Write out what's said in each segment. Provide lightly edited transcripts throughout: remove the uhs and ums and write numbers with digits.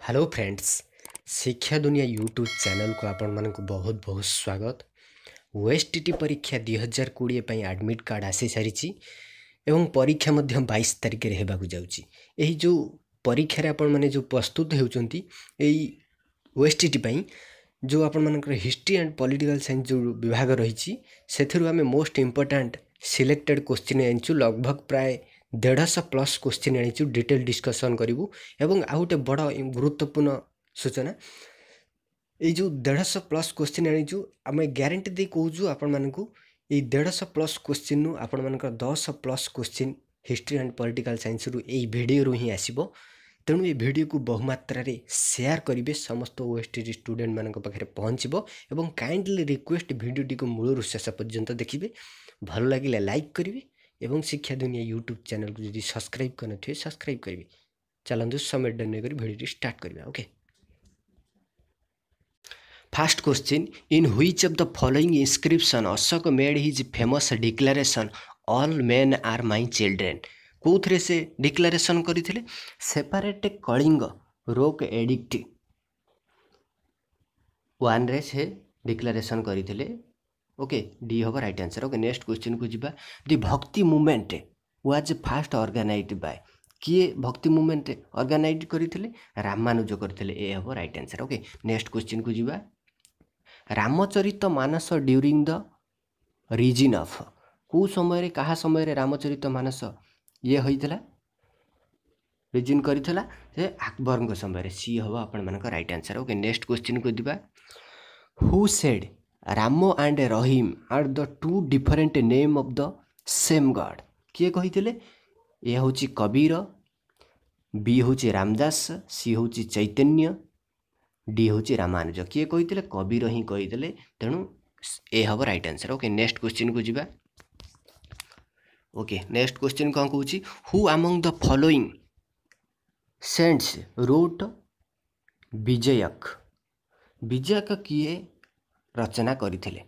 Hello friends, शिक्षा Duniya YouTube channel को आपण मानक बहुत बहुत स्वागत। ओएसटीटी परीक्षा 2020 ପାଇଁ ଆଡ଼ମିଟ୍ କାର୍ଡ଼ ଆସି ସାରିଛି ଏବଂ ପରୀକ୍ଷା ମଧ୍ୟ 22 ତାରିଖରେ ହେବାକୁ ଯାଉଛି। ଏହି ଯେଉଁ ପରୀକ୍ଷାରେ ଆପଣମାନେ ଯେଉଁ ପ୍ରସ୍ତୁତ ହେଉଛନ୍ତି ଏହି ଓଏସଟିଟି ପାଇଁ ଯେଉଁ ଆପଣମାନଙ୍କର ହିଷ୍ଟ୍ରି ଆଣ୍ଡ ପଲିଟିକାଲ ସାଇନ୍ସ ଯେଉଁ ବିଭାଗ ରହିଛି ସେଥିରୁ ଆମେ ମୋଷ୍ଟ ଇମ୍ପୋର୍ଟାଣ୍ଟ ସିଲେକ୍ଟେଡ୍ କ୍ୱେଶ୍ଚିନ୍ ଆଣିଛୁ। लगभग ପ୍ରାୟ 150 ପ୍ଲସ୍ କ୍ୱେଶ୍ଚିନ୍ ଆଣିଛୁ। डिटेल डिस्कसन करूँ एवं आउ गोटे बड़ गुरुत्वपूर्ण सूचना ये जो 150 प्लस क्वेश्चन आनीचु आम ग्यारंटी दे कहूँ आपण मानक ये 150 प्लस क्वेश्चन आपण मानक 10 plus question history and political science रु ये वीडियो रु ही आसीबो। तेणु ये वीडियो को बहुमात्रा रे शेयर करेंगे, समस्त ओएसटीटी स्टूडेंट मान पाखे पहुँचो और काइंडली रिक्वेस्ट वीडियो को मूल शेष पर्यंत देखिए। भल लगे लाइक करेंगे और शिक्षा दुनिया यूट्यूब चैनल को जब सब्सक्राइब करते सब्सक्राइब करेंगे। चलते समय डन कर वीडियो स्टार्ट करवा। Okay, first question, in which of the following inscription Ashoka made his famous declaration all men are my children. कौन से डिक्लेरेशन करते? सेपरेट कलिंग रोक एडिक्ट वन रे से डिक्लेरेशन करते। ओके, डी हम right answer. Okay, next question को जीवा। The bhakti movement was first organised by. किए भक्ति मूवमेंट ऑर्गेनाइज करते? रामानुज करते। ए हम right answer. Okay, next question को जीवा। Ramcharit Manas during the reign of. कौ समय कहा समय रामचरित मानस ये होता रिजिन करथिला? से अकबर समय। सी हम आपण मानक right answer. Okay, next question को जीवा। Who said Ram and Rahim are the two different name of the same God. किए कही? ए हूँ कबीर, बी हूँ रामदास, सी हूँ चैतन्य, डी हूँ रामानुज। किए कही? कबीर ही कहीदे। तेणु ए हम right answer. Okay, next question को जीवा। ओके, नेक्स्ट क्वेश्चन कौन कहूँ? Who among the following saints wrote Bijak. Bijak किए रचना करथिले?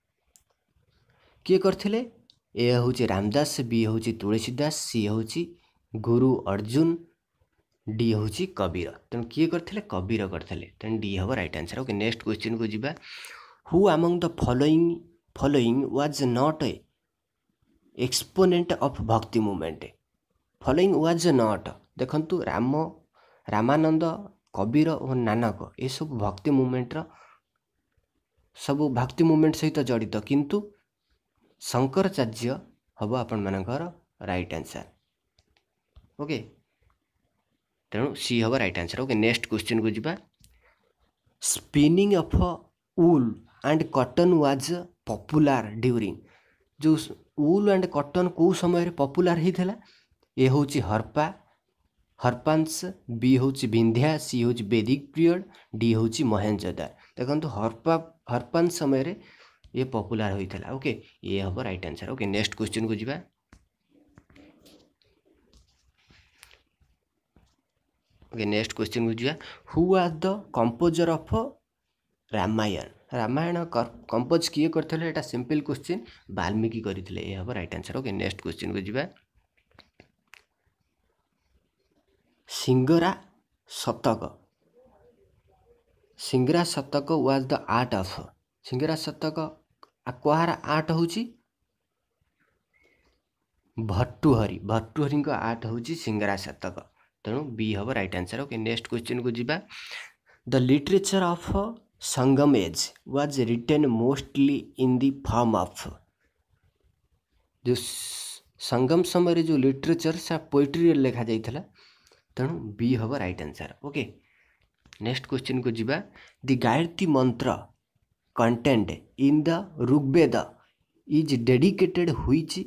किए करथिले? ए हूँ रामदास, बी हूँ तुलसीदास, सी हूँ गुरु अर्जुन, डी हूँ कबीर। तेणु किए करथिले? कबीर करथिले। तेणु डी हम right answer. Okay, next question को जीवा। Who among the following was not a exponent of bhakti movement. Following was not देखंतु रामानंद, कबीर और नानक ये सब भक्ति मूवमेंट सहित जड़ित, किंतु शंकराचार्य हम आपण मानकर राइट आंसर। ओके, तेणु सी हम right answer. Okay, next question को जीवा। Spinning of wool and cotton was popular during. जो वूल एंड कॉटन को समय पॉपुलर होता? ए हूँ हरपांस, बी हूँ विंध्या, सी हूँ वैदिक पीरियड, डी हूँ मोहेंजोदार। देखो हरपांस समय ये पॉपुलर होता। ओके, ये हम right answer. Okay, next question को जीवा। ओके, नेक्स्ट क्वेश्चन को जीवा। Who was the composer of Ramayana. Ramayana compose किए करथिले? एटा सिंपल क्वेश्चन, वाल्मीकि करथिले। ए हम right answer. Okay, next question को जीवा। Shringara Shataka was the art of. Shringara Shataka कहार आर्ट हूँ? भर्तृहरि आर्ट हूँ सिंगरा शतक। तेणु बी हम right answer. Okay, next question को जीवा। The literature of Sangam age was written mostly in the form of. जो संगम समय जो लिटरेचर से पोएट्री लिखा जाइथला। तेणु बी हम right answer. Okay, next question को जीवा। The Gayatri mantra content in the Rigveda is dedicated which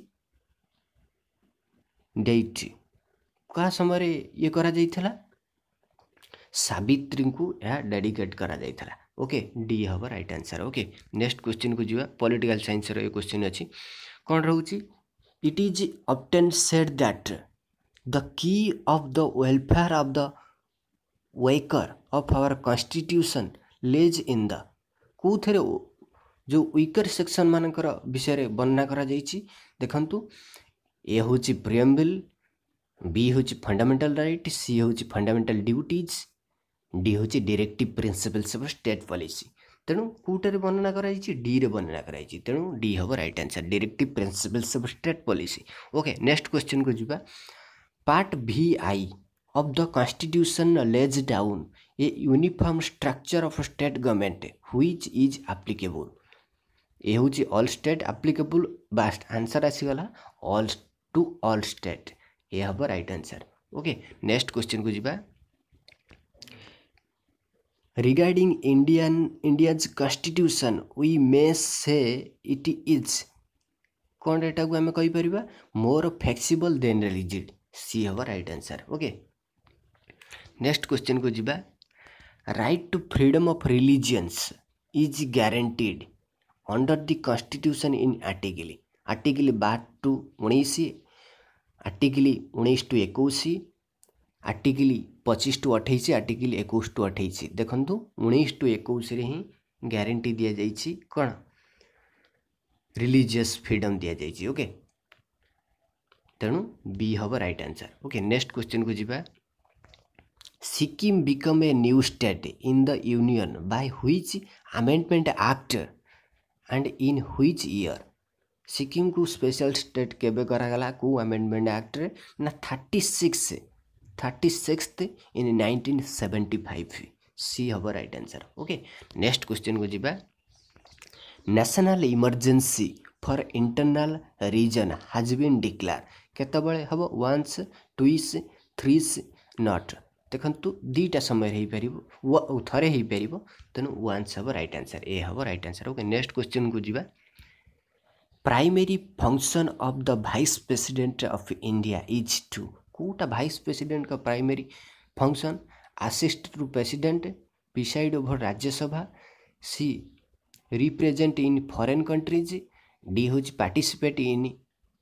deity. क्या समय ये करा जाइथला? सावित्री को यह डेडिकेट करा जाइथला। ओके, डी हम right answer. Okay, next question को जीवा। पॉलिटिकल साइंस रो क्वेश्चन अच्छी कौन रोची? It is often said that the key of the welfare of the weaker of our constitution lies in the. कौ थे जो वीकर सेक्शन मानकर विषय वर्णना करा जाइछि? देखंतु ए हूँ प्रियम्बल, बी हूँ फंडामेंटल राइट, सी हूँ फंडामेंटल ड्यूटीज, डी हूँ directive principles of state policy तेणु कौटे वर्णना कराई डी रे वर्णना कराई तेणु डी हम right answer directive principles of state policy. Okay next question को जीवा पार्ट भी आई of the constitution lays down a uniform structure of state government which is applicable ये हूँ all state applicable बास्ट आंसर आसीगला all to all state ये हम right answer. Okay next question को जीवा regarding India's constitution we may say it is कौन एटा को आम कहीपर more flexible than rigid C हम right answer. Okay next question को जीवा right to freedom of religions is guaranteed under the constitution in article 12 to 19 article 19 to 21 article 25 to 28 article 21 to 28 देखु 19 to 21 रे ही गारंटी दि जाइए कौन religious freedom दि जाइए। Okay तेणु B हम right answer. Okay next question को जीवा Sikkim become a new state in the union by which amendment act and in which year Sikkim को स्पेशल स्टेट केबे करागला को अमेंडमेंट एक्ट रे ना 36 इन 1975 सी हम right answer. Okay next question को जीवा national emergency for internal reason has been declare केतबळे हबो वंस ट्विस थ्रीस नॉट देखु दीटा समय हो थे हो पार तेणु वंस हम राइट आंसर ए हम right answer. Okay next question को जीवा primary function of the vice president of India is to कोटा वाइस प्रेसिडेंट का primary function assist to president preside over Rajya Sabha C represent in foreign countries D हूँ participate in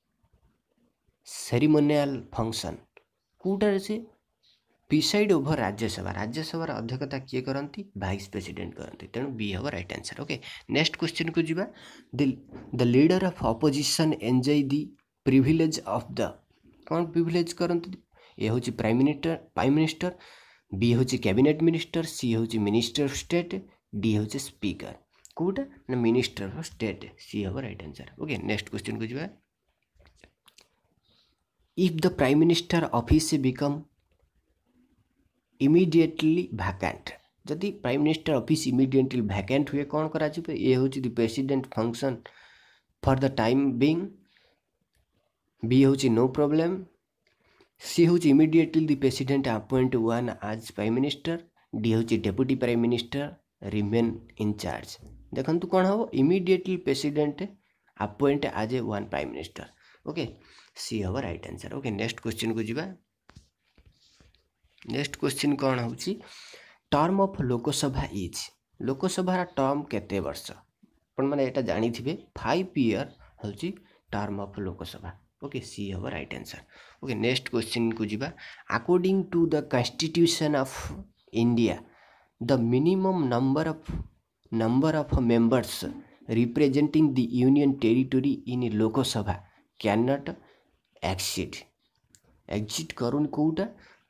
ceremonial function कोटार से preside over Rajya Sabha अध्यक्षता किए करती vice president करती तेणु बी हम right answer. Okay next question को जीवा the leader of opposition enjoy the privilege of the कौन प्रिविलेज करती ए हूँ प्राइम मिनिस्टर बी हूँ कैबिनेट मिनिस्टर सी हूँ मिनिस्टर ऑफ स्टेट डी हूँ स्पीकर कोटा ना मिनिस्टर ऑफ स्टेट सी हम right answer. Okay next question को जीवा if the prime minister office become immediately vacant जदि prime minister office immediately vacant हुए कौन करा ये हूँ the president function for the time being B हूँ नो प्रॉब्लम सी हूँ immediately the president appoint one as prime minister D हूँ deputy prime minister remain in charge देखु कौन हम immediately president appoint as a one prime minister. Okay C हम right answer. Okay next question को जीवा next question कौन हो term of Lok Sabha is Lok Sabha term केते वर्ष अपन मैंने यहाँ जानी थे 5 ईयर हूँ term of Lok Sabha. Okay C हम right answer. Okay next question को जीवा according to the constitution of India the minimum number of members representing the union territory in Lok Sabha can not exceed करूँ कौटा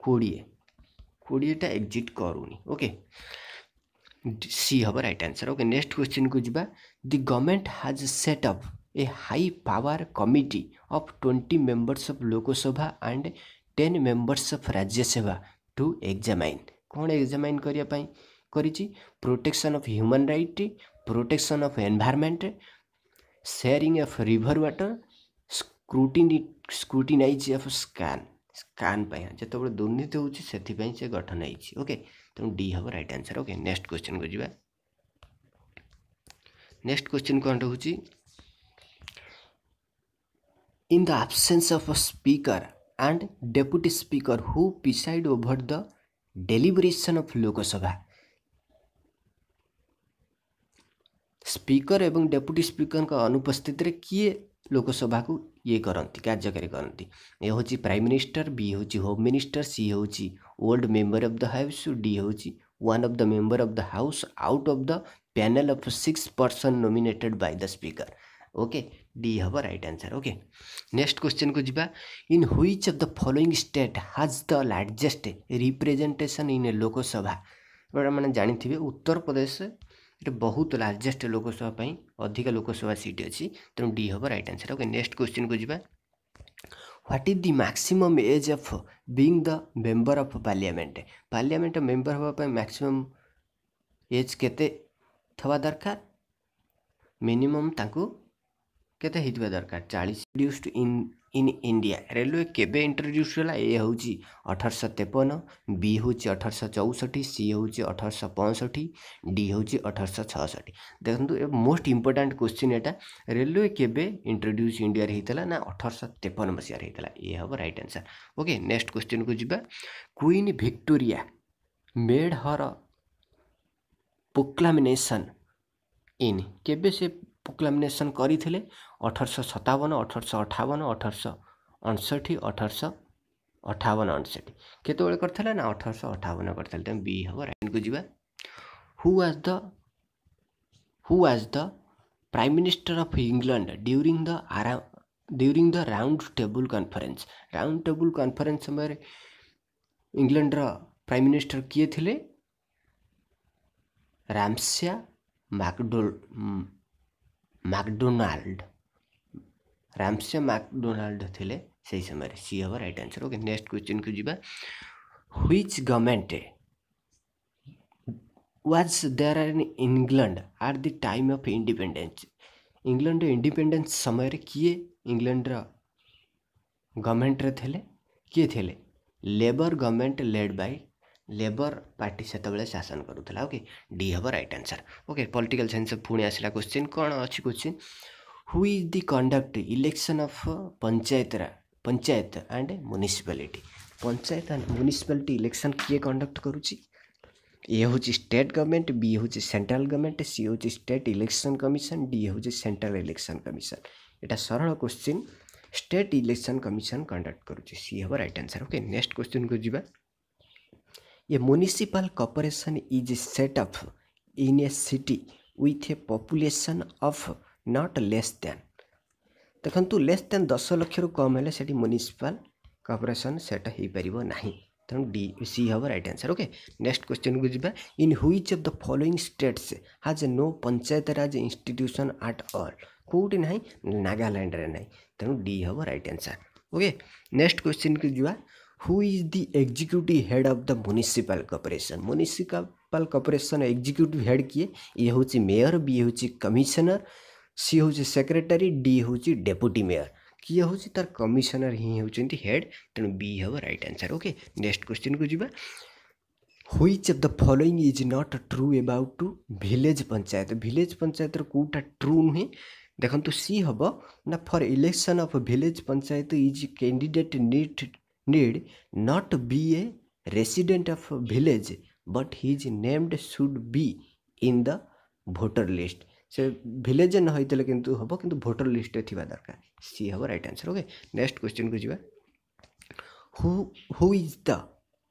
20 एक्जिट करूनी। ओके सी हम right answer. Okay next question को जीवा the government has set up a high power committee of 20 members of Lok Sabha and 10 members of Rajya Sabha to examine कौन examine करने करिछि protection of human right protection of environment sharing of river water scrutinize of scam जो दुर्नीति होती से गठन है। Okay तेणु डी हम right answer. Okay next question को जीवा नेक्स्ट क्वेश्चन कौन रोचे in the absence of speaker and deputy speaker who preside over the deliberation of Lok Sabha speaker एवं डेप्यूटी स्पीकर का अनुपस्थित रे किए लोकसभा को ये करती कार्यकारी करती ए हूँ प्राइम मिनिस्टर बी हूँ होम मिनिस्टर सी हूँ old member of the house D हूँ one of the member of the house out of the panel of 6 person nominated by the speaker. Okay D हम right answer. Okay next question को जीवा in which of the following state has the largest representation in Lok Sabha एटा मैंने जानी उत्तर प्रदेश ये बहुत largest Lok Sabha पाई अधिक Lok Sabha seat अच्छी तेणु डी हम right answer. Okay next question को जी। What is the maximum age of being the member of parliament. Parliament member होगा मैक्सिमम एज केते थवा दरकार मिनिमम ताकू केते हितबा दरकार 40। इंट्रोड्यूस्ड इन इंडिया रेलवे केबे इंट्रोड्यूस होला ए होची 1853, बी होची 1864, सी होची 1865, डी होची 1866। देखंतु ए मोस्ट इंपोर्टेंट क्वेश्चन एटा रेलवे केबे इंट्रोड्यूस इंडिया रे हितला ना 1853 मसिया रे हितला ए हबो right answer. Okay next question को जिबा। Queen Victoria made her proclamation in केबे से प्रोक्लामिनेशन करथिले 1857, 1858, 1859, 1858 59 केतबेले करथिले ना 1858 करथिले त बी हबो राइट को जिबा। Who was the prime minister of England during the round table conference. Round table conference समय इंग्लैंड रा प्राइम मिनिस्टर किए थिले रामसे मैकडोनाल्ड रामसे मैकडोनाल्ड थिले सही समय सी हम right answer. Okay next question को जीवा। Which government was there in England at the time of independence. England independence समय किए इंग्लैंड गवर्नमेंट रे थिले किए थिले labour government led by labour party से शासन करूला। ओके डी हम right answer. Okay political science पुणी आसला क्वेश्चन कौन अच्छी question. Who is the conduct election of panchayat and municipality. Panchayat and municipality election किए कंडक्ट करुच्ची ए हूँ स्टेट गवर्नमेंट, बी हूँ सेंट्रल गवर्नमेंट, सी हूँ स्टेट इलेक्शन कमिशन, डी हूँ सेंट्रल इलेक्शन कमिशन। यहाँ सरल question state election commission conduct करुच्ची C हम right answer. Okay next question को जीवा। A municipal corporation is set up in a city with a population of not less than। देखंतु less than 10 lakh रु कम हेले सेठी म्युनिसिपल कॉर्पोरेशन सेट हो पारिबो नाही तेणु डी सी हम right answer. Okay next question को जीवा। In which of the following states has no panchayat raj institution at all. कोउटी नाही नागालैंड रे नाही तेणु डी हम right answer. Okay next question को जीवा। Who is the executive head of the municipal corporation. Municipal corporation executive head किए ये हूँ मेयर, बी हूँ कमिशनर, सी हूँ सेक्रेटरी, डी हूँ डेप्यूटी मेयर किए हूँ तार कमिशनर ही होती हेड तेणु बी हम right answer. Okay next question को जीवा। Which of the following is not true about to village panchayat. Village panchayat कोटा ट्रू नुहे देखो सी हम ना for election of village panchayat is candidate need not be a resident of a village but his name should be in the voter list। से village न होइतले किंतु हबो किंतु वोटर लिस्ट रे थिबा दरकार सी हबो right answer. Okay next question को जीवा। Who is the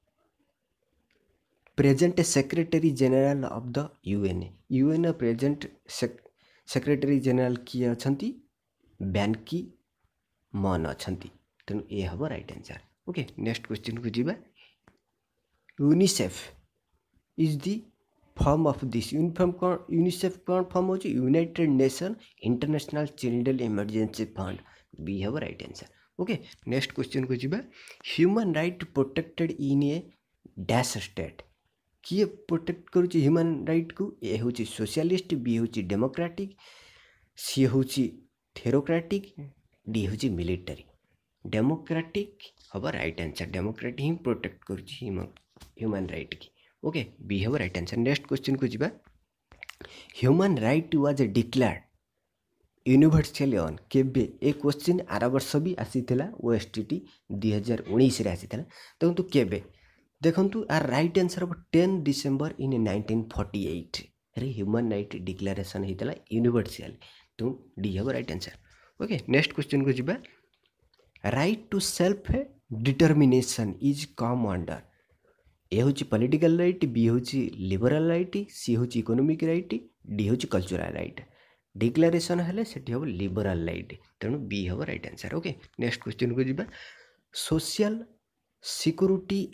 present secretary general of the UN. UN present secretary general किए अछंती बैन की मन अछंती तेणु ए हबो right answer. Okay next question को जीवा। UNICEF is the form of this UNICEF कौन फॉर्म होची United Nation International Children Emergency Fund B हब right answer. Okay next question को जीवा। Human right protected in A dash state किए protect करुच्ची human right को ए हूँ socialist, B हूँ डेमोक्रेटिक, सी हूँ थेरोक्रेटिक, डी हूँ मिलिटरी। डेमोक्रेटिक हम राइट आंसर। डेमोक्रेट ही प्रोटेक्ट करुच्ची ह्यूमन राइट की। ओके बी हम राइट आंसर। नेक्स्ट क्वेश्चन को जीवा। Human right was declared universally on केबे ए क्वेश्चन आर वर्ष भी आसीथिला ओएसटीटी 2019 रे आसीथिला देखंतु केबे देखंतु आर राइट आंसर अब 10 डिसेंबर इन 1948 रे ह्यूमन राइट डिक्लेरेशन हेतला यूनिवर्सली तो डी हम right answer. Okay next question को जीवा। Right to self determination is come under A हूँ पॉलिटिकल राइट, बी हूँ लिबरल राइट, सी हूँ इकोनॉमिक राइट, डी हूँ कल्चरल राइट। डिक्लेरेशन हेले सेठी हम लिबरल राइट तेणु बी हम right answer. Okay next question को जीवा। Social security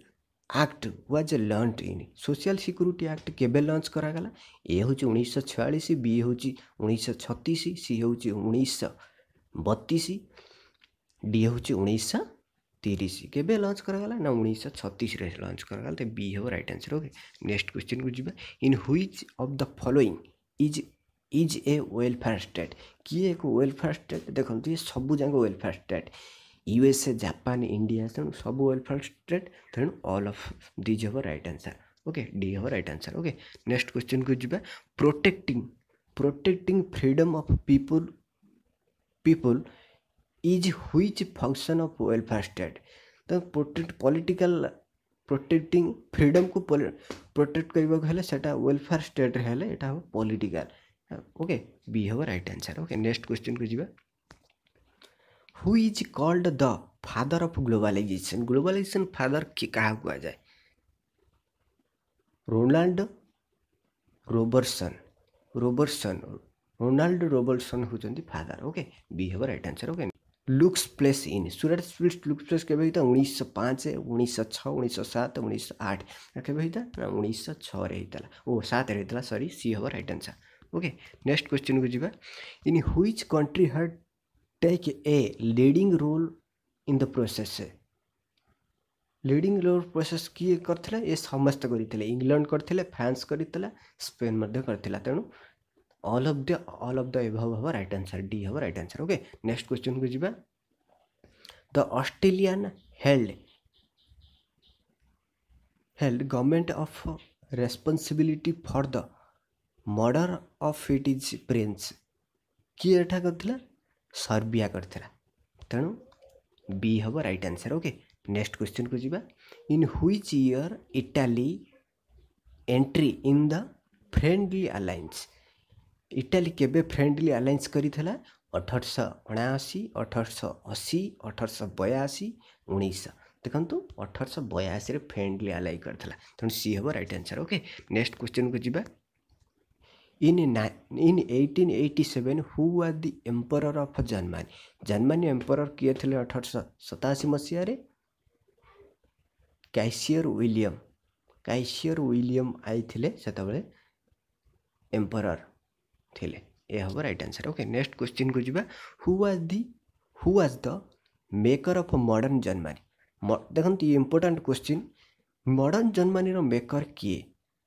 act was launch in social security act केबे लॉन्च करागला ए हूँ 1946 बी हूँ 1936 सी हूँ 1932 डी हूँ 1930 केबे लॉन्च करागला ना 1936 रे लॉन्च करागला तो बी हो right answer okay next question को जीवा in which of the following is a welfare state किए एक वेलफेयर स्टेट देखो ये सब जाक welfare state USA Japan India तेणु सब वेलफेयर स्टेट तेणु ऑल ऑफ दिज हम राइट आंसर ओके डी हम right answer okay next question को जीवा protecting freedom of people is which function of welfare state तो पॉलिटिकल प्रोटेक्टिंग फ्रीडम को protect करने सेटा वेलफेयर स्टेट हेले एटा हो पॉलिटिकल ओके बी हम right answer okay next question को जीवा who is called the father of globalization father क्या कह जाए रोनाल्ड रॉबर्टसन होचंदी फादर ओके बी हम right answer okay looks place in Surat split looks place केबे होता 1905 1906 1907 1908 केबे होता 1906 रे होता ओ 7 रे होता सॉरी सी हम right answer okay next question को जीवा in which country had take a leading role in the process leading role process किए करथिला ए समस्त करथिले इंग्लैंड करथिले फ्रांस करथिला स्पेन मध्य करथिला तेणु ऑल ऑफ द एबव हम राइट आंसर डी हम right answer okay next question को जीवा the Australian held government of responsibility for the murder of is prince किए एठा करथिला सर्बिया करथिला तेणु बी हम right answer okay next question को जीवा in which year Italy entry in the friendly alliance Italy केबे फ्रेंडली अलायंस करिथला 1879 1880 1882 1900 देखो 1882 रे फ्रेंडली अलाय करथला तेणु सी हम right answer okay next question को जीवा in 1887 who was the emperor of Germany emperor किए थे 1887 मसीह कैसियर विलियम आई थिले सेतबेले एम्परर थिले ए हम right answer okay next question को जीवा who was the maker of modern Germany देखो ये इंपोर्टेंट क्वेश्चन मॉडर्न जर्मनी रो मेकर किए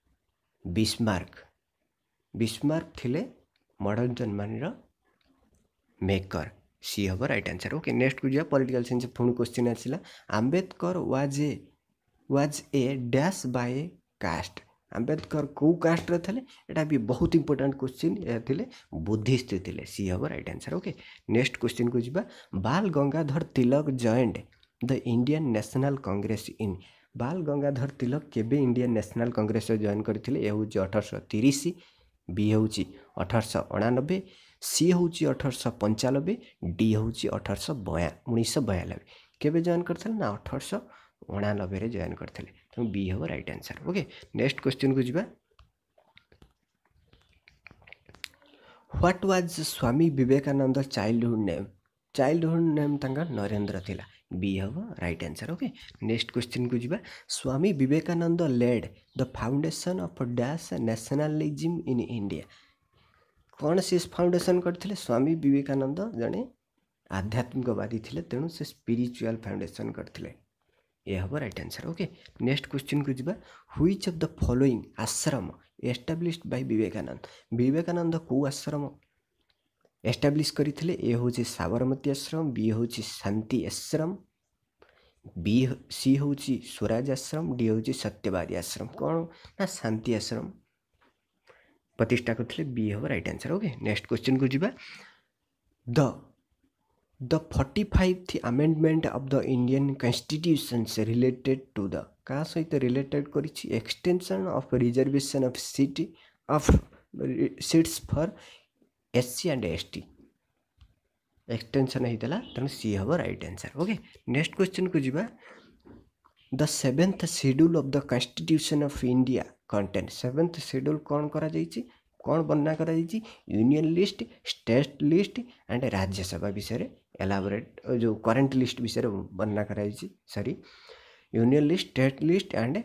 बिस्मार्क थिले मॉडर्न जर्मनी रो मेकर सी हम राइट आंसर ओके नेक्स्ट को जीवा पॉलिटिकल साइंस पुणी क्वेश्चन आसिला Ambedkar was a dash by caste Ambedkar कौ कास्ट रे थे एटा भी बहुत इंपोर्टेंट क्वेश्चन ए थिले बुद्धिस्ट थिले सी हम right answer okay next question को जीवा Bal Gangadhar Tilak joined the Indian National Congress in Bal Gangadhar तिलक केबे इंडियन नेशनल कांग्रेस जॉइन करथिले ए होची 1830 बी होची 1889 सी होची 1895 डी होची 1992 केबे जॉइन करथिले ना 1889 रे जॉइन करथिले तो बी हम right answer okay next question को जीवा what was Swami Vivekananda childhood name तांका नरेंद्र थिला बी हम right answer okay next question को जीवा Swami Vivekananda led the foundation of dash nationalism in India कौन से फाउंडेशन करथिले स्वामी विवेकानंद जने आध्यात्मिकवादी थिले तेणु से स्पिरिचुअल फाउंडेशन करथिले ये हम right answer okay next question को जीवा which of the following ashram established by Vivekananda को आश्रम एस्टाब्लिश करथिले ए होची साबरमती आश्रम बी होची शांति आश्रम बी सी होची स्वराज आश्रम डी होची सत्यवादी आश्रम कौन ना शांति आश्रम प्रतिष्ठा करथिले बी हम right answer okay next question को जीवा the 45th amendment of the Indian constitution से रिलेटेड टू द का सहित रिलेटेड करिछि extension of reservation of seats for SC and ST extension होता तेणु सी हम right answer okay next question को जीवा the 7th schedule of the constitution of India content 7th schedule कौन करा जाइछि कौन बना करा जाइछि union list state list and Rajya Sabha विषय एलाबोरेट जो करंट लिस्ट विषय बना करा जाइछि sorry union list, state list and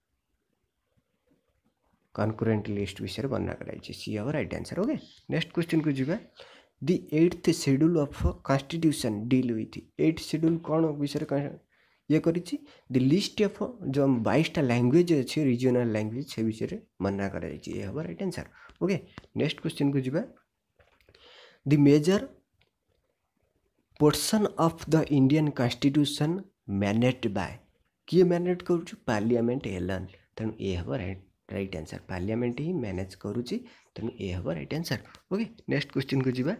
concurrent list विषय वर्णना कराई। सी हम right answer. Okay next question को जीवा। The 8th schedule of constitution deal with 8th schedule कौन विषय ये करिछि द लिस्ट ऑफ जो 22टा लैंग्वेज अच्छे रीजनल लैंग्वेज से विषय वर्णना कराई। ये हम right answer. Okay next question को जीवा। The major portion of the Indian constitution मैनेट बाय किए मैनेट करूछु पार्लियामेंट एलन। तेणु ये हम राइट आंसर। पार्लियामेंट ही मैनेज करुच्ची तेणु ये हम right answer. Okay next question को जीवा।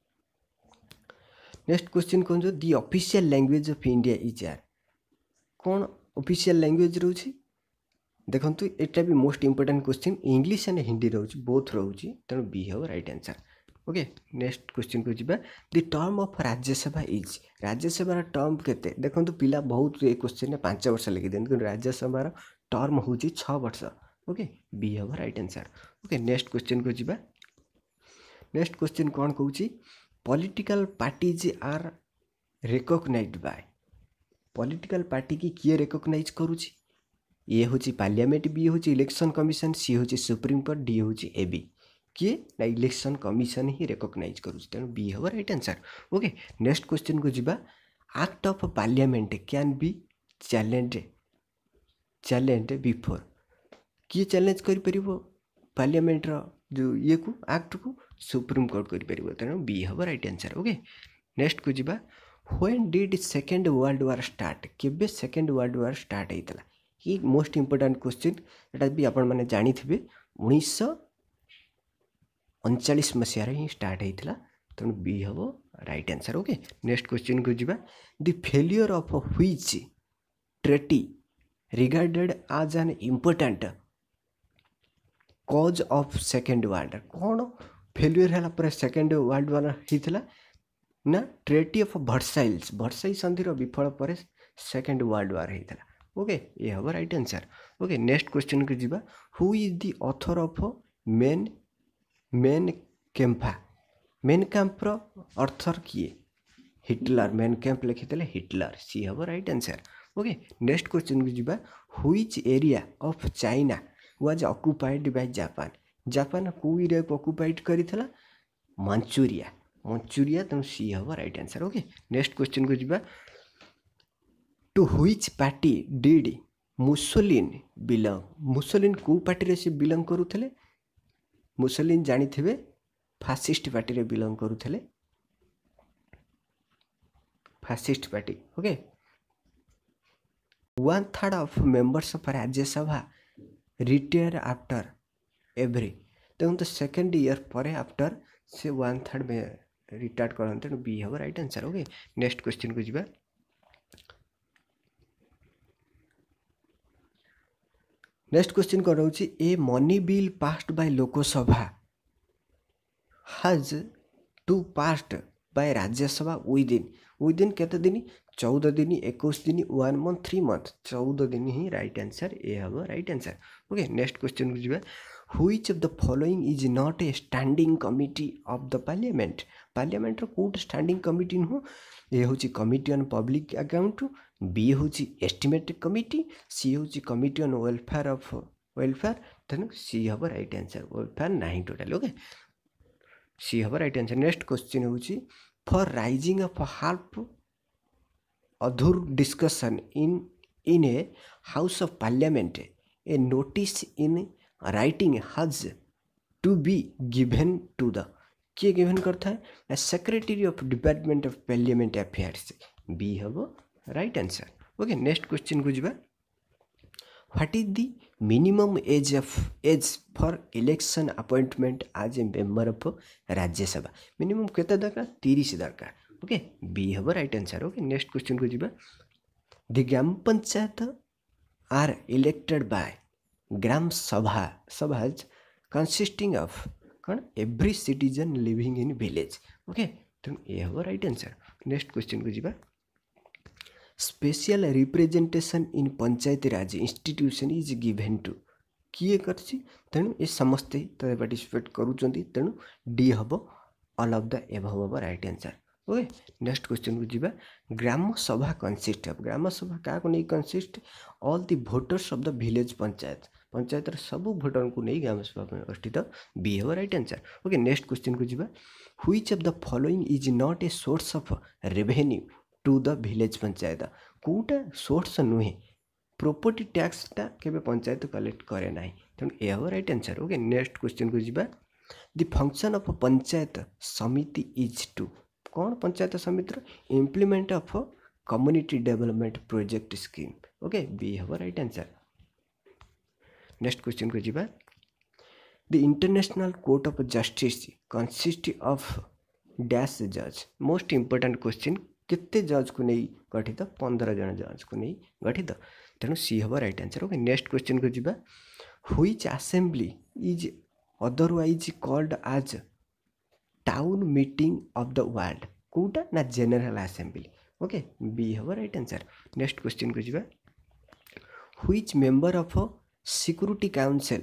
नेक्स्ट क्वेश्चन कौन जो the official language of India is are कौन ऑफिशियल लैंग्वेज रोची देखंतु एटा भी most important question English and Hindi रोची बोथ रोची तेणु बी हम right answer. Okay next question को जीवा। The term of Rajya Sabha is Rajya Sabha term केते देखंतु पिला बहुत ए क्वेश्चन 5 वर्ष लिखि देन कि राज्यसभा टर्म होची 6 वर्ष। ओके बी हम right answer. Okay next question को जीवा। नेक्स्ट क्वेश्चन कौन कहूची political parties are recognised by political party की किए रिकॉग्नाइज करूची ए होची पार्लियामेंट, बी होची इलेक्शन कमिशन, सी होची सुप्रीम कोर्ट, डी होची एबी किए ना इलेक्शन कमिशन ही रिकॉग्नाइज करूची तेणु बी हम right answer. Okay next question को जीवा। Act of parliament can be challenge before किए चैलेंज कर परिबो पार्लियामेंट रो जो ये को एक्ट को सुप्रीम कोर्ट कर परिबो तेणु बी हम राइट आंसर। ओके नेक्स्ट को जीवा। When did second world war start केबे सेकेंड वर्ल्ड वार स्टार्ट होइतला ये मोस्ट इंपोर्टेंट क्वेश्चन एटा भी आपण माने जानि थिबे 1939 मसीह ही स्टार्ट होइतला तेणु बी हम right answer. Okay next question को जीवा। The failure of which treaty regarded as an important cause of second world कौन फेल्यूर है पर सेकेंड वर्ल्ड वार होता ना ट्रेटी ऑफ वर्साइल्स वर्साई संधिर विफल पर सेकेंड वर्ल्ड वार होता। ओके ये हम right answer. Okay next question को जीवा। Who is the author of Mein कैंपर ऑथर किए हिटलर मेन कैंप लिखिते हिटलर। सी हम right answer. Okay next question को जीवा। Which area of China was occupied by Japan Japan को area को ऑक्युपाइड करितला मंचूरिया तेणु सी हम right answer. Okay next question को जीवा। To which party did Mussolini belong Mussolini को पार्टी रे से बिलोंग करुथले मुसोलिन जानी थिबे फासिस्ट पार्टी रे बिलोंग करुथले fascist party. Okay 1/3 of members of Rajya Sabha retire after every तेणु तो सेकेंड ईयर पर आफ्टर से 1/3 में रिटायर करते बी हम right answer. Okay next question को जीवा। नेक्स्ट क्वेश्चन कौन रोचे a money bill passed by Lok Sabha has to passed by Rajya Sabha within केते दिन 14 दिन 21 दिन 1 मंथ 3 मंथ 14 दिन ही राइट आंसर। ये हम right answer. Okay next question को जीवा। Which of the following is not a standing committee of the parliament parliament कोट standing committee नुह ए होची committee on public account, B होची estimated committee, C होची committee on welfare of welfare तेणु C हम right answer. Welfare नहीं total. Okay C हम right answer. Next question होची फॉर राइजिंग ऑफ हाल्फ अधूर discussion in a house of parliament a notice in writing has to be given to the किए given करता है secretary of department of parliament affairs. B हम right answer. Okay next question को जीवा। What is the minimum age for election appointment as a member of Rajya Sabha minimum केते दरकार 30 दरकार। Okay B हम right answer. Okay next question को जीवा। The gram panchayat are elected by gram sabhas consisting of कौन every citizen living in village. Okay तो ये हम राइट आंसर। नेक्स्ट क्वेश्चन को जीवा। Special representation in panchayat raj institution is given to किए करछि तेणु ये समस्ते पार्टिसिपेट करूचंती तेणु डी हम all of the above right answer. Okay next question को जीवा ग्राम सभा कंसिस्ट ऑफ ग्राम सभा क्या को नहीं consist all the voters of the village panchayat panchayat सब भोटर को नहीं ग्राम सभा में गठित बी हेब right answer okay next question को जीवा which of the following is not a source of revenue to the village panchayat कोटा सोर्स नुहे प्रॉपर्टी टैक्सटा केबे पंचायत कलेक्ट करे ना तेणु ए हेब right answer okay next question को जीवा द फंक्शन ऑफ पंचायत समिति इज टू कौन panchayat samiti implement of community development project scheme okay B हेब राइट आंसर नेक्स्ट क्वेश्चन को जीवा the international court of justice consist of dash जज most important question केते जज को नहीं गठित 15 जन जज को नहीं गठित तेणु सी हेब right answer okay next question को जीवा which assembly is otherwise called as town meeting of the world कोटा ना जनरल असेंबली ओके बी हेब राइट आंसर नेक्स्ट क्वेश्चन को जीवा which member of security council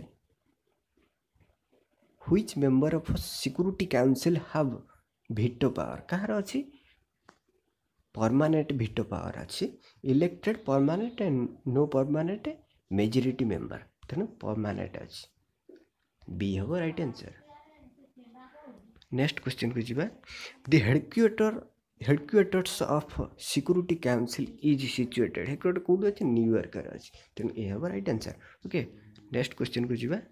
which member of security council have veto power कहार अच्छी permanent veto power अच्छी elected permanent and no permanent majority member तेणु permanent अच्छी B हेब right answer next question को जीवा the headquarters of security council is situated headquarter कोड अच्छे न्यूयॉर्क अच्छी तेणु ए हेब right answer okay next question को जीवा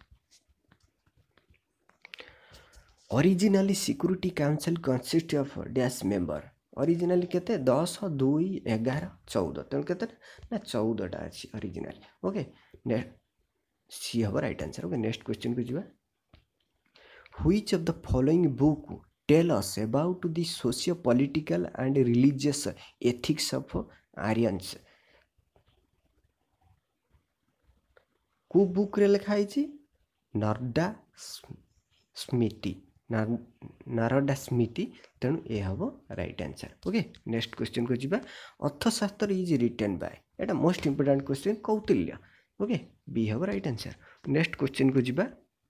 originally security council consist of dash member originally केते 10 2 11 14 तेणु केते ना 14टा अच्छी ओरिजिनल ओके नेक्स्ट सी हेब right answer okay next question को जीवा which of the following book tell us about the socio political and religious ethics of Aryans को book रे लिखा है नरडा स्मृति नारदा स्मृति तेणु ए हेब right answer okay next question को जीवा अर्थशास्त्र इज रिटन बाय एटा most important question Kautilya okay B हेब राइट आंसर नेक्स्ट क्वेश्चन को जीवा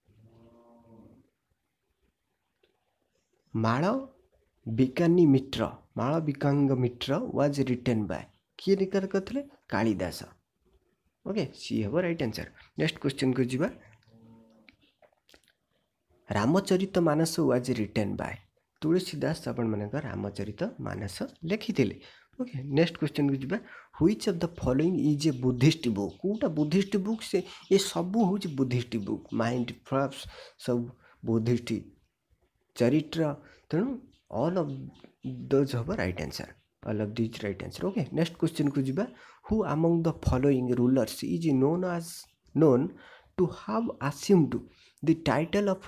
माळ बिकानी मित्र वाज रिटन बाय किए निकर करथिले कालिदास ओके सी हेब राइट आंसर नेक्स्ट क्वेश्चन को जीवा Ramcharit Manas was written by Tulsidas आपण मानक रामचरित मानस लिखिथिले ओके नेक्स्ट क्वेश्चन को जीवा which of the following is a Buddhist book कोटा बुद्धिस्ट बुक से ये सब हूँ बुद्धिस्ट बुक माइंड फ्रॉप्स सब बुद्धिस्ट चरित्र तेणु ऑल ऑफ दोज हेब right answer all of this right answer okay next question को जीवा who among the following rulers is known to have assumed the title of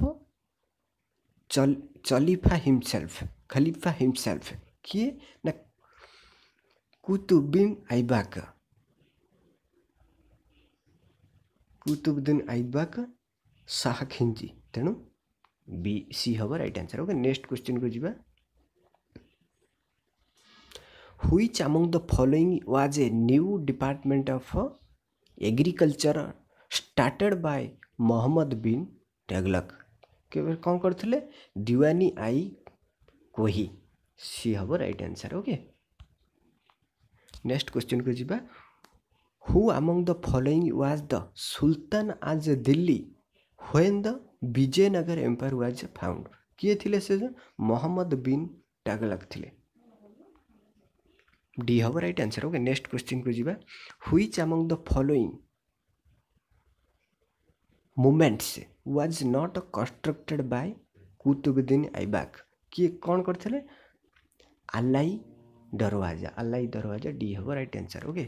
खलीफा हिमसेल्फ किए ना कुतुबुद्दीन ऐबक शाह खिलजी तेणु बी सी हेब right answer okay next question को जीवा which among the following was a new department of agriculture started by Mohammad bin Tughlaq के कौन करथिले दीवानी आई कोही सी हेब right answer okay next question को जीवा who among the following was the sultan of Delhi when the Vijayanagar empire was found किए थिले से मोहम्मद बिन टगलक थिले डी हेब right answer okay next question को जीवा which among the following monuments was not constructed by Qutubuddin Aibak किए कौन करथिले अलाई दरवाजा डी हेब right answer okay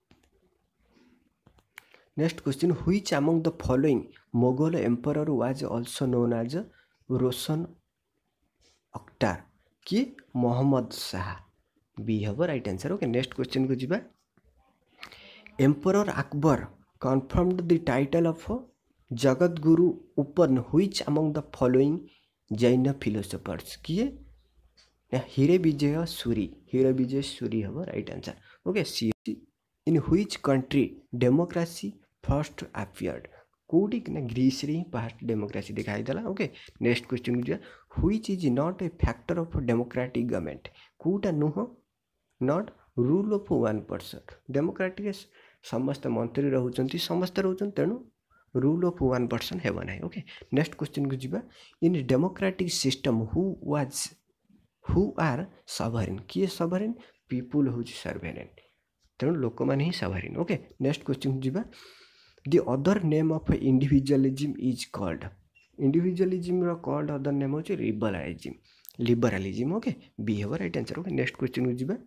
next question which among the following Mughal emperor was also known as Roshan Akhtar किए Mohammad Shah B हेब right answer okay next question को जीवा emperor Akbar confirmed the title of Jagat Guru upon which among the following Jain philosophers किए हीरे विजय सूरी हेब right answer okay C in which country democracy first appeared कोडी ना Greece रे first democracy दिखाई देला। ओके नेक्स्ट क्वेश्चन को which is not a factor of democratic government कोटा नुह नॉट रूल ऑफ 1%। डेमोक्रेटिक समस्त मंत्री रहउचंती समस्त रहउचंती तेणु रूल ऑफ 1% हेबो नाही। ओके नेक्स्ट क्वेश्चन को जिबा in democratic system who are sovereign किए सवरेन पीपुल हूँ सर्वेरेंट तेणु लोक मैंने ही सवरेन। ओके नेक्स्ट क्वेश्चन जीवा the other name of individualism is called individualism रो कॉल्ड अदर नेम होची लिबरलिज्म। ओके बी हेबर right answer. Okay next question को जीवा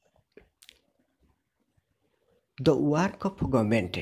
the work of government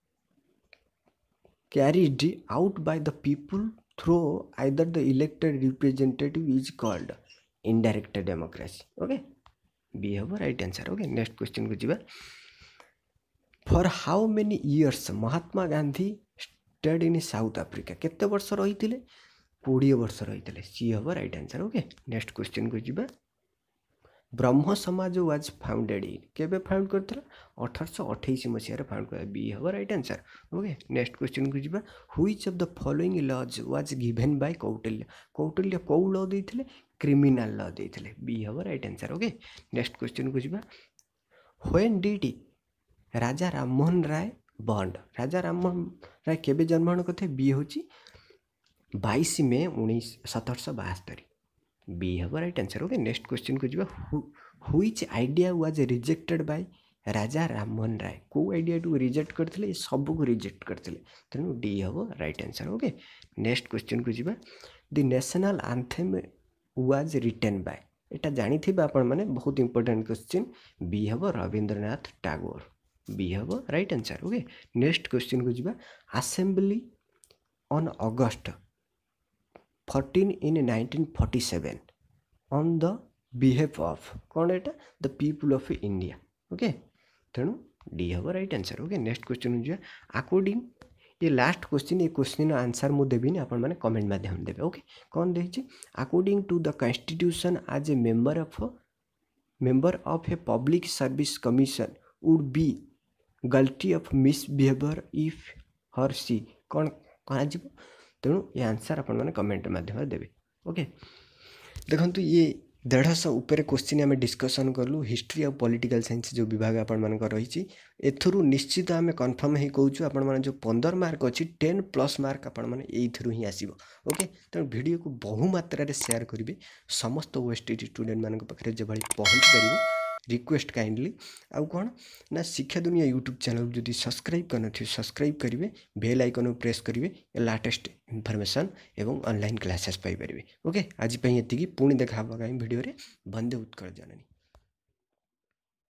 carried out by the people through either the elected representative is called indirect democracy। okay B have right answer। okay next question को जीवा for how many years Mahatma Gandhi stayed in South Africa केते वर्ष रही थिले 20 वर्ष रही थिले C have right answer। okay next question को जीवा ब्रह्म समाज वाज फाउंडेड इन केबे फाउंड करथिला 1828 मसिया रे फाउंड कर बी हेबर right answer. Okay next question को जीवा which of the following laws was given by Kautilya को लॉ देथिले क्रिमिनल लॉ देथिले बी हेबर right answer. Okay next question को जीवा व्हेन डिड राजा राममोहन राय बॉन्ड राजा राममोहन राय केबे जन्मग्रहण करथे बी होची 22 मई 1772 बी हेबर right answer. Okay next question को जीवा which idea was rejected by Raja Rammohan राय को आइडिया टू रिजेक्ट करथिले सब को रिजेक्ट करथिले तेणु डी हेबर right answer. Okay next question को जीवा the national anthem was written by एटा जानी थिबा आपण माने बहुत इंपोर्टेंट क्वेश्चन बी हेबर रविंद्रनाथ टैगोर बी हेबर right answer. Okay next question को जीवा assembly on August 14 in 1947 on the behalf of कौन एटा the people of India. Okay तेणु डी हेबर right answer. Okay next question हो अकॉर्डिंग ये लास्ट क्वेश्चन ये क्वेश्चन आंसर मु देबिनी आपण माने कमेंट माध्यम देबे। ओके कौन देछि according to the constitution as a member of a public service commission would be guilty of misbehaviour if her C कौन कहा जीवो तेणु ये आंसर आपण मैंने कमेंट माध्यम देवे। ओके देखो ये 150 ऊपर क्वेश्चन आम डिस्कसन कलु हिस्ट्री और पॉलिटिकल साइंस जो विभाग आपण मान रही एथुरु निश्चित आम कन्फर्म ही कहूँ आपण मैंने जो 15 मार्क अच्छी 10+ मार्क आपण मैंने यू ही आसो। ओके तेणु वीडियो को बहु मात्रा शेयर करेंगे समस्त ओएसटीटी स्टूडेंट मान पाखे जो पहुँच पार रिक्वेस्ट काइंडली आउ कौन ना शिक्षा दुनिया यूट्यूब चैनल जदि सब्सक्राइब करन सब्सक्राइब करेंगे बेल आइकन प्रेस करेंगे लाटेस्ट इनफॉरमेशन एवं ऑनलाइन क्लासेस पाई परिबे। ओके आज एति पुणी देखा भिडियो रे वंदे उत्कल जननी।